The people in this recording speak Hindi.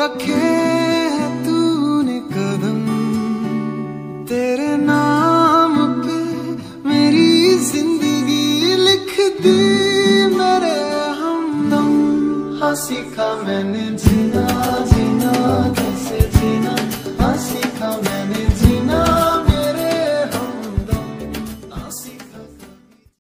रखे है तूने कदम, तेरे नाम पे मेरी जिंदगी लिख दी मेरे हमदम। हाँ सीखा मैंने